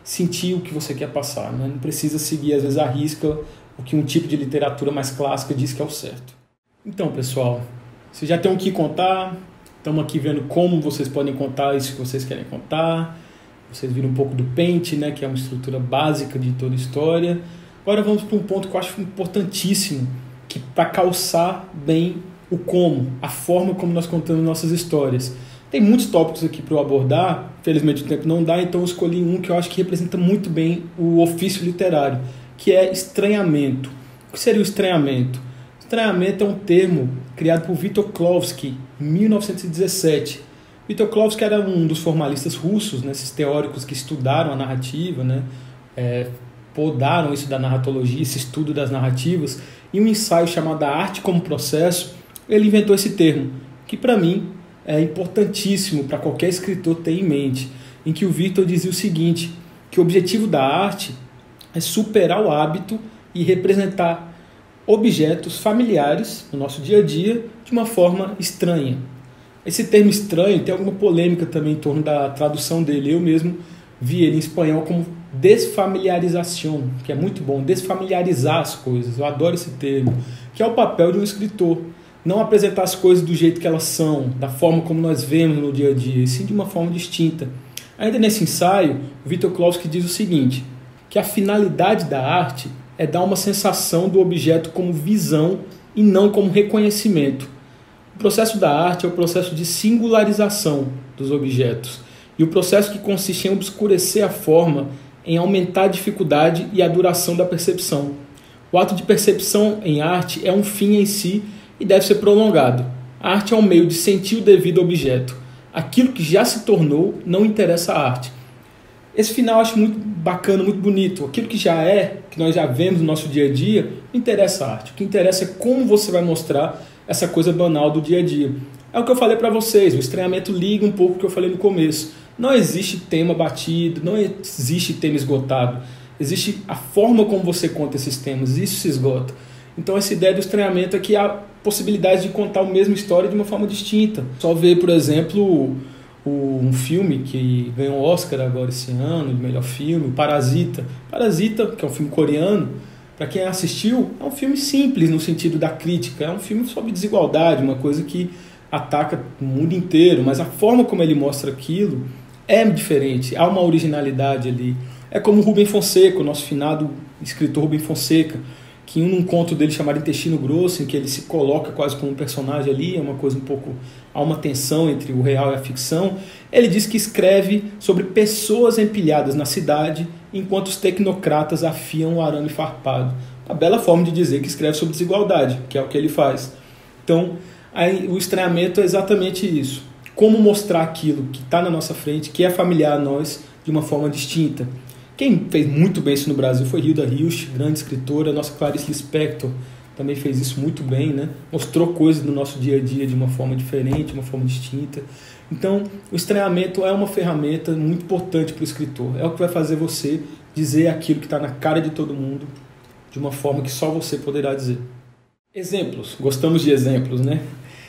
sentir o que você quer passar, né? Não precisa seguir, às vezes, à risca o que um tipo de literatura mais clássica diz que é o certo. Então, pessoal, vocês já têm o que contar, estamos aqui vendo como vocês podem contar isso que vocês querem contar, vocês viram um pouco do Paint, né, que é uma estrutura básica de toda a história. Agora vamos para um ponto que eu acho importantíssimo, que para calçar bem o como, a forma como nós contamos nossas histórias. Tem muitos tópicos aqui para eu abordar, felizmente o tempo não dá, então eu escolhi um que eu acho que representa muito bem o ofício literário, que é estranhamento. O que seria o estranhamento? Estranhamento é um termo criado por Viktor Klovsky em mil novecentos e dezessete. Viktor Klovsky era um dos formalistas russos, né, esses teóricos que estudaram a narrativa, né, é, podaram isso da narratologia, esse estudo das narrativas, e um ensaio chamado A Arte como Processo, ele inventou esse termo, que para mim é importantíssimo para qualquer escritor ter em mente, em que o Viktor dizia o seguinte, que o objetivo da arte é superar o hábito e representar objetos familiares no nosso dia a dia de uma forma estranha. Esse termo estranho tem alguma polêmica também em torno da tradução dele. Eu mesmo vi ele em espanhol como desfamiliarização, que é muito bom, desfamiliarizar as coisas. Eu adoro esse termo, que é o papel de um escritor. Não apresentar as coisas do jeito que elas são, da forma como nós vemos no dia a dia, e sim de uma forma distinta. Ainda nesse ensaio, o Viktor Klovsky diz o seguinte, que a finalidade da arte é dar uma sensação do objeto como visão e não como reconhecimento. O processo da arte é o processo de singularização dos objetos, e o processo que consiste em obscurecer a forma, em aumentar a dificuldade e a duração da percepção. O ato de percepção em arte é um fim em si, e deve ser prolongado. A arte é um meio de sentir o devido objeto. Aquilo que já se tornou não interessa à arte. Esse final eu acho muito bacana, muito bonito. Aquilo que já é, que nós já vemos no nosso dia a dia, não interessa à arte. O que interessa é como você vai mostrar essa coisa banal do dia a dia. É o que eu falei para vocês, o estranhamento liga um pouco o que eu falei no começo. Não existe tema batido, não existe tema esgotado. Existe a forma como você conta esses temas, isso se esgota. Então essa ideia do estranhamento é que há possibilidade de contar a mesma história de uma forma distinta. Só ver, por exemplo, o, um filme que ganhou um Oscar agora esse ano, de melhor filme, Parasita. Parasita, que é um filme coreano, para quem assistiu, é um filme simples no sentido da crítica. É um filme sobre desigualdade, uma coisa que ataca o mundo inteiro, mas a forma como ele mostra aquilo é diferente, há uma originalidade ali. É como o Rubem Fonseca, o nosso finado escritor Rubem Fonseca, que em um conto dele chamado Intestino Grosso, em que ele se coloca quase como um personagem ali, é uma coisa um pouco, há uma tensão entre o real e a ficção, ele diz que escreve sobre pessoas empilhadas na cidade, enquanto os tecnocratas afiam o arame farpado. Uma bela forma de dizer que escreve sobre desigualdade, que é o que ele faz. Então, aí, o estranhamento é exatamente isso. Como mostrar aquilo que está na nossa frente, que é familiar a nós, de uma forma distinta. Quem fez muito bem isso no Brasil foi Hilda Hilst, grande escritora. A nossa Clarice Lispector também fez isso muito bem, né? Mostrou coisas do nosso dia a dia de uma forma diferente, de uma forma distinta. Então, o estranhamento é uma ferramenta muito importante para o escritor. É o que vai fazer você dizer aquilo que está na cara de todo mundo, de uma forma que só você poderá dizer. Exemplos. Gostamos de exemplos, né?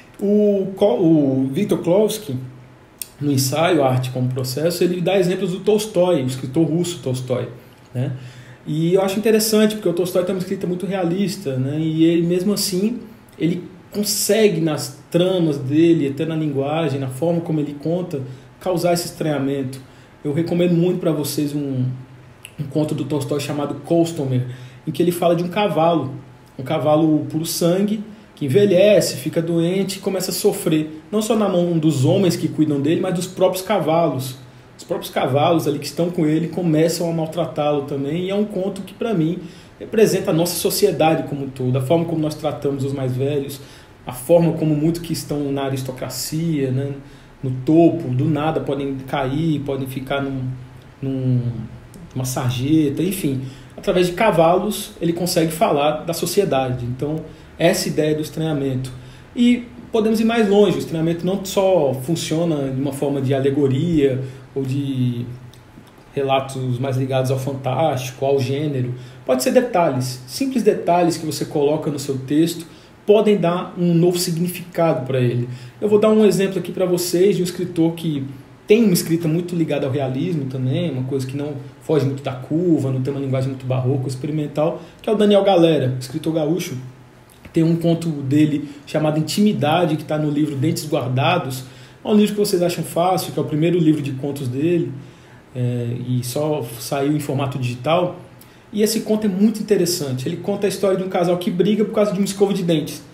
O, o Viktor Klovsky, no ensaio Arte como Processo, ele dá exemplos do Tolstói, o escritor russo Tolstói, né? E eu acho interessante, porque o Tolstói tem uma escrita muito realista, né? E ele, mesmo assim, ele consegue, nas tramas dele, até na linguagem, na forma como ele conta, causar esse estranhamento. Eu recomendo muito para vocês um, um conto do Tolstói chamado Kostomer, em que ele fala de um cavalo, um cavalo puro sangue, que envelhece, fica doente e começa a sofrer, não só na mão dos homens que cuidam dele, mas dos próprios cavalos. Os próprios cavalos ali que estão com ele começam a maltratá-lo também, e é um conto que, para mim, representa a nossa sociedade como um todo, a forma como nós tratamos os mais velhos, a forma como muitos que estão na aristocracia, né, no topo, do nada podem cair, podem ficar num, num, numa sarjeta, enfim. Através de cavalos, ele consegue falar da sociedade. Então, essa ideia do estranhamento. E podemos ir mais longe. O estranhamento não só funciona de uma forma de alegoria ou de relatos mais ligados ao fantástico, ao gênero. Pode ser detalhes. Simples detalhes que você coloca no seu texto podem dar um novo significado para ele. Eu vou dar um exemplo aqui para vocês de um escritor que tem uma escrita muito ligada ao realismo também, uma coisa que não foge muito da curva, não tem uma linguagem muito barroca, experimental, que é o Daniel Galera, escritor gaúcho. Tem um conto dele chamado Intimidade, que está no livro Dentes Guardados. É um livro que vocês acham fácil, que é o primeiro livro de contos dele, é, e só saiu em formato digital. E esse conto é muito interessante. Ele conta a história de um casal que briga por causa de uma escova de dentes.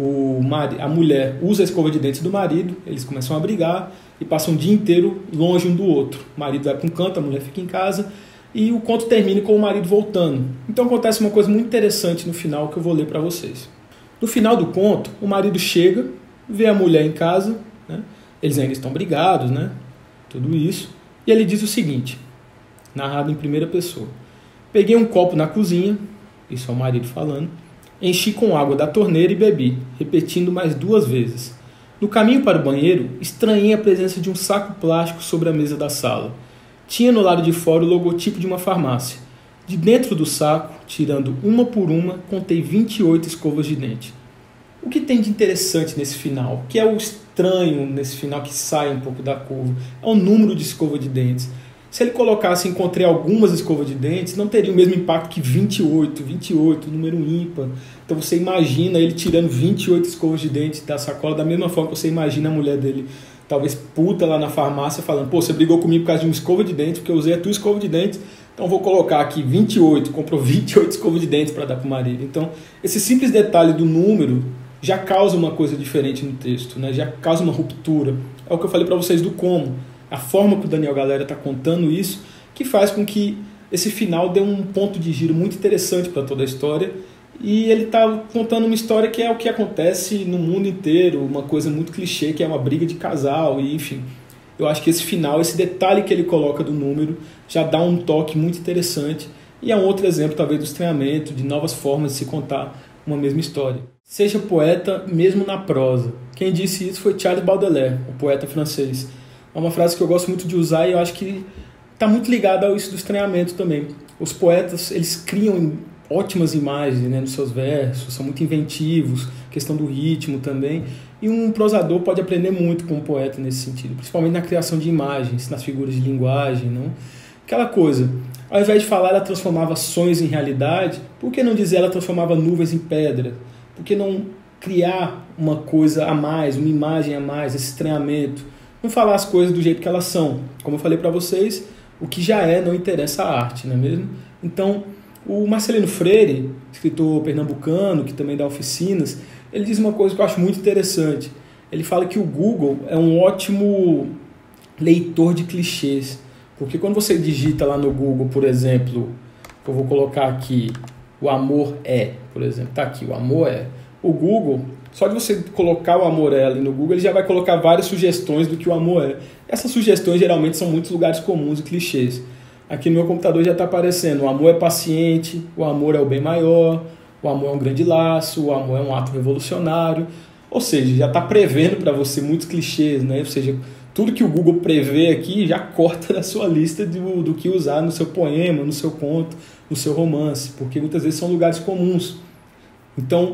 O mari, a mulher usa a escova de dentes do marido, eles começam a brigar e passam o dia inteiro longe um do outro. O marido vai para um canto, a mulher fica em casa, e o conto termina com o marido voltando. Então acontece uma coisa muito interessante no final que eu vou ler para vocês. No final do conto, o marido chega, vê a mulher em casa, né? Eles ainda estão brigados, né? Tudo isso. E ele diz o seguinte, narrado em primeira pessoa. Peguei um copo na cozinha, isso é o marido falando, enchi com água da torneira e bebi, repetindo mais duas vezes. No caminho para o banheiro, estranhei a presença de um saco plástico sobre a mesa da sala. Tinha no lado de fora o logotipo de uma farmácia. De dentro do saco, tirando uma por uma, contei vinte e oito escovas de dente. O que tem de interessante nesse final? O que é o estranho nesse final que sai um pouco da curva? É o número de escova de dentes. Se ele colocasse encontrei algumas escovas de dentes, não teria o mesmo impacto que vinte e oito, vinte e oito, número ímpar. Então você imagina ele tirando vinte e oito escovas de dentes da sacola, da mesma forma que você imagina a mulher dele, talvez puta lá na farmácia, falando, pô, você brigou comigo por causa de uma escova de dentes, porque eu usei a tua escova de dentes, então vou colocar aqui vinte e oito, comprou vinte e oito escovas de dentes para dar para o marido. Então, esse simples detalhe do número já causa uma coisa diferente no texto, né? Já causa uma ruptura. É o que eu falei para vocês do como. A forma que o Daniel Galera está contando isso, que faz com que esse final dê um ponto de giro muito interessante para toda a história. E ele está contando uma história que é o que acontece no mundo inteiro, uma coisa muito clichê, que é uma briga de casal, e enfim. Eu acho que esse final, esse detalhe que ele coloca do número, já dá um toque muito interessante. E é um outro exemplo, talvez, do estranhamento, de novas formas de se contar uma mesma história. Seja poeta mesmo na prosa. Quem disse isso foi Charles Baudelaire, o poeta francês. É uma frase que eu gosto muito de usar e eu acho que está muito ligada a isso do estranhamento também. Os poetas, eles criam ótimas imagens, né, nos seus versos, são muito inventivos, questão do ritmo também. E um prosador pode aprender muito com um poeta nesse sentido, principalmente na criação de imagens, nas figuras de linguagem, não? Aquela coisa, ao invés de falar ela transformava sonhos em realidade, por que não dizer ela transformava nuvens em pedra? Por que não criar uma coisa a mais, uma imagem a mais, esse estranhamento? Não falar as coisas do jeito que elas são. Como eu falei para vocês, o que já é não interessa a arte, não é mesmo? Então, o Marcelino Freire, escritor pernambucano, que também dá oficinas, ele diz uma coisa que eu acho muito interessante. Ele fala que o Google é um ótimo leitor de clichês. Porque quando você digita lá no Google, por exemplo, eu vou colocar aqui, o amor é, por exemplo, tá aqui, o amor é. O Google, só de você colocar o amor é ali no Google, ele já vai colocar várias sugestões do que o amor é. Essas sugestões geralmente são muitos lugares comuns e clichês. Aqui no meu computador já está aparecendo, o amor é paciente, o amor é o bem maior, o amor é um grande laço, o amor é um ato revolucionário. Ou seja, já está prevendo para você muitos clichês, né? Ou seja, tudo que o Google prevê aqui já corta da sua lista do, do que usar no seu poema, no seu conto, no seu romance, porque muitas vezes são lugares comuns. Então,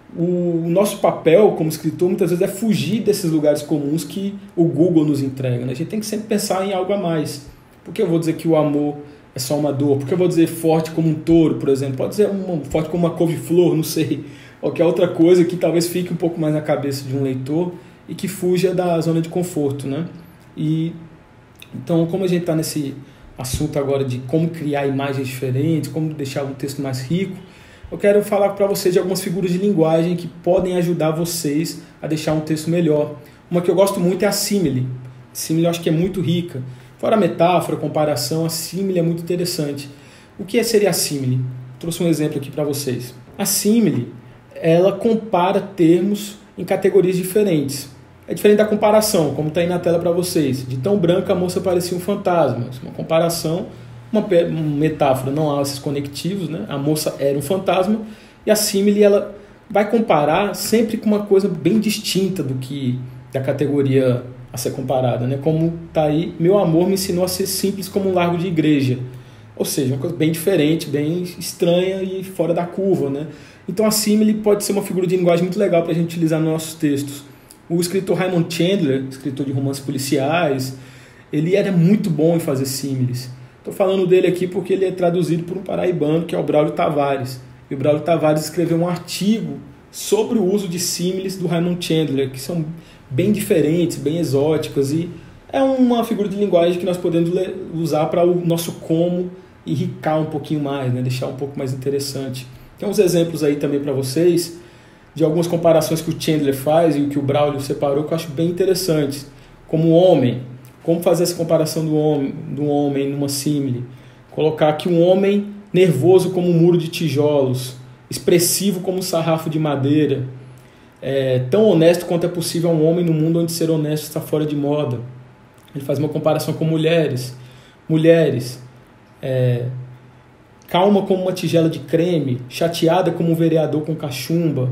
o nosso papel como escritor muitas vezes é fugir desses lugares comuns que o Google nos entrega, né? A gente tem que sempre pensar em algo a mais. Por que eu vou dizer que o amor é só uma dor? Por que eu vou dizer forte como um touro, por exemplo? Pode dizer um, forte como uma couve-flor, não sei. Qualquer outra coisa que talvez fique um pouco mais na cabeça de um leitor e que fuja da zona de conforto, né? E, então, como a gente está nesse assunto agora de como criar imagens diferentes, como deixar um texto mais rico, eu quero falar para vocês de algumas figuras de linguagem que podem ajudar vocês a deixar um texto melhor. Uma que eu gosto muito é a símile. A símile eu acho que é muito rica. Fora a metáfora, a comparação, a símile é muito interessante. O que seria a símile? Trouxe um exemplo aqui para vocês. A símile, ela compara termos em categorias diferentes. É diferente da comparação, como está aí na tela para vocês. De tão branca a moça parecia um fantasma. Uma comparação, uma metáfora, não há esses conectivos, né? A moça era um fantasma. E a símile, ela vai comparar sempre com uma coisa bem distinta do que da categoria a ser comparada, né? Como está aí, meu amor me ensinou a ser simples como um largo de igreja. Ou seja, uma coisa bem diferente, bem estranha e fora da curva, né? Então a símile pode ser uma figura de linguagem muito legal para a gente utilizar nos nossos textos. O escritor Raymond Chandler, escritor de romances policiais, ele era muito bom em fazer símiles. Estou falando dele aqui porque ele é traduzido por um paraibano, que é o Braulio Tavares. E o Braulio Tavares escreveu um artigo sobre o uso de símiles do Raymond Chandler, que são bem diferentes, bem exóticas, e é uma figura de linguagem que nós podemos usar para o nosso como enricar um pouquinho mais, né? Deixar um pouco mais interessante. Tem uns exemplos aí também para vocês, de algumas comparações que o Chandler faz e o que o Braulio separou, que eu acho bem interessantes. Como homem, como fazer essa comparação do homem, do homem numa símile. Colocar aqui um homem nervoso como um muro de tijolos, expressivo como um sarrafo de madeira, é, tão honesto quanto é possível a um homem no mundo onde ser honesto está fora de moda. Ele faz uma comparação com mulheres. Mulheres, é, calma como uma tigela de creme, chateada como um vereador com cachumba.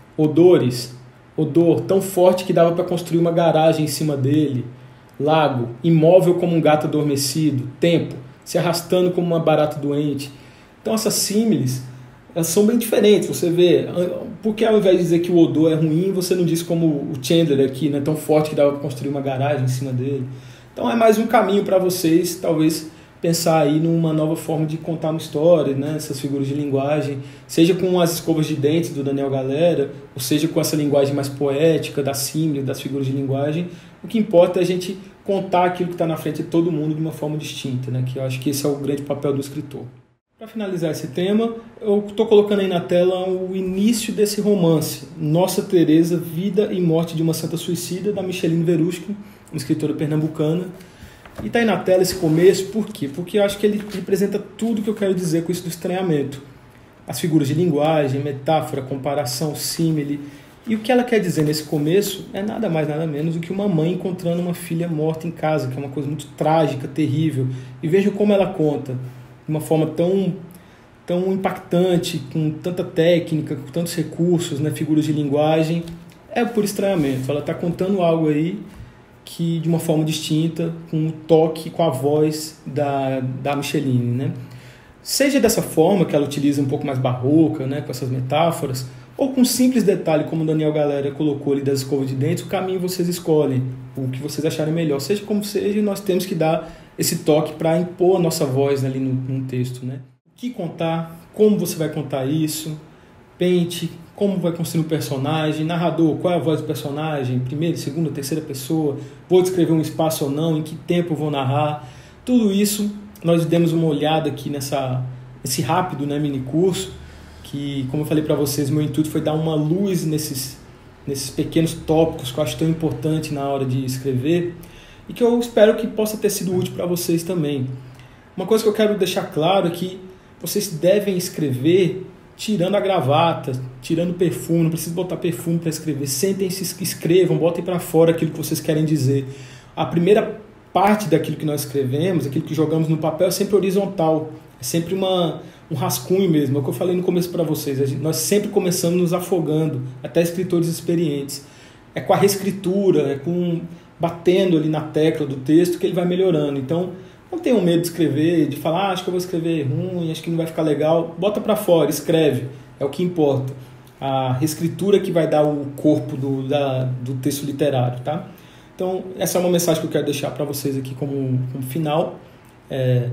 Odores, odor tão forte que dava para construir uma garagem em cima dele. Lago, imóvel como um gato adormecido. Tempo, se arrastando como uma barata doente. Então essas símiles, elas são bem diferentes. Você vê, porque ao invés de dizer que o odor é ruim, você não diz como o Chandler aqui, né, tão forte que dava para construir uma garagem em cima dele. Então é mais um caminho para vocês, talvez, pensar aí numa nova forma de contar uma história, né? Essas figuras de linguagem, seja com as escovas de dentes do Daniel Galera, ou seja com essa linguagem mais poética, da símile, das figuras de linguagem. O que importa é a gente contar aquilo que está na frente de todo mundo de uma forma distinta, né? Que eu acho que esse é o grande papel do escritor. Para finalizar esse tema, eu estou colocando aí na tela o início desse romance, Nossa Teresa, Vida e Morte de uma Santa Suicida, da Micheline Verusco, uma escritora pernambucana. E está aí na tela esse começo, por quê? Porque eu acho que ele representa tudo que eu quero dizer com isso do estranhamento. As figuras de linguagem, metáfora, comparação, símile. E o que ela quer dizer nesse começo é nada mais, nada menos do que uma mãe encontrando uma filha morta em casa, que é uma coisa muito trágica, terrível. E veja como ela conta, de uma forma tão, tão impactante, com tanta técnica, com tantos recursos, né, figuras de linguagem. É por estranhamento. Ela está contando algo aí que de uma forma distinta, com o toque, com a voz da, da Micheline, né? Seja dessa forma, que ela utiliza um pouco mais barroca, né, com essas metáforas, ou com um simples detalhe, como o Daniel Galera colocou ali das escovas de dentes, o caminho vocês escolhem, o que vocês acharem melhor. Seja como seja, nós temos que dar esse toque para impor a nossa voz ali no, no texto, né? O que contar, como você vai contar isso, pente, como vai construir um personagem, narrador, qual é a voz do personagem, primeira, segunda, terceira pessoa, vou descrever um espaço ou não, em que tempo eu vou narrar, tudo isso nós demos uma olhada aqui nessa, nesse rápido, né, mini curso, que, como eu falei para vocês, meu intuito foi dar uma luz nesses, nesses pequenos tópicos que eu acho tão importante na hora de escrever e que eu espero que possa ter sido útil para vocês também. Uma coisa que eu quero deixar claro é que vocês devem escrever tirando a gravata, tirando o perfume, não precisa botar perfume para escrever, sentem-se, escrevam, botem para fora aquilo que vocês querem dizer. A primeira parte daquilo que nós escrevemos, aquilo que jogamos no papel, é sempre horizontal, é sempre uma, um rascunho mesmo, é o que eu falei no começo para vocês, a gente, nós sempre começamos nos afogando, até escritores experientes. É com a reescritura, é com batendo ali na tecla do texto que ele vai melhorando. Então, não tenham medo de escrever, de falar, ah, acho que eu vou escrever ruim, acho que não vai ficar legal. Bota para fora, escreve, é o que importa. A reescritura que vai dar o corpo do, da, do texto literário, tá? Então, essa é uma mensagem que eu quero deixar para vocês aqui como, como final. É,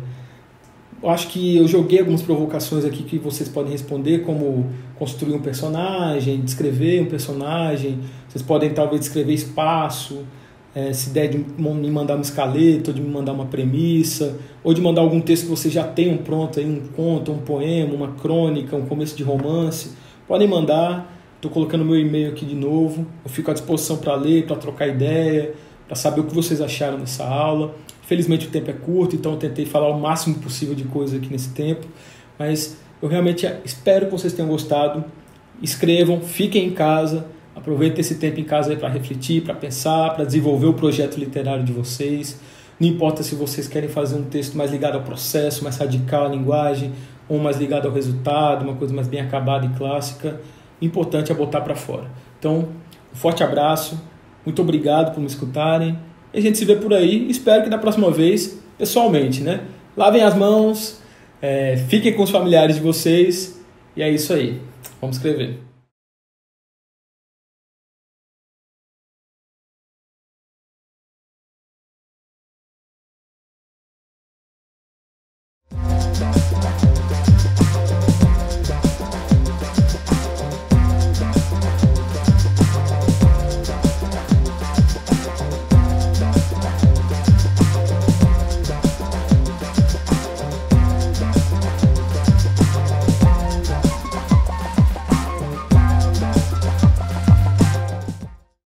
eu acho que eu joguei algumas provocações aqui que vocês podem responder, como construir um personagem, descrever um personagem. Vocês podem talvez descrever espaço, É, se der de me mandar uma escaleta, ou de me mandar uma premissa, ou de mandar algum texto que vocês já tenham pronto, aí, um conto, um poema, uma crônica, um começo de romance, podem mandar. Estou colocando meu e-mail aqui de novo, eu fico à disposição para ler, para trocar ideia, para saber o que vocês acharam dessa aula. Infelizmente o tempo é curto, então eu tentei falar o máximo possível de coisa aqui nesse tempo, mas eu realmente espero que vocês tenham gostado. Escrevam, fiquem em casa, aproveitem esse tempo em casa para refletir, para pensar, para desenvolver o projeto literário de vocês. Não importa se vocês querem fazer um texto mais ligado ao processo, mais radical à linguagem, ou mais ligado ao resultado, uma coisa mais bem acabada e clássica. O importante é botar para fora. Então, um forte abraço, muito obrigado por me escutarem. E a gente se vê por aí. Espero que da próxima vez, pessoalmente, né? Lavem as mãos, é, fiquem com os familiares de vocês. E é isso aí. Vamos escrever.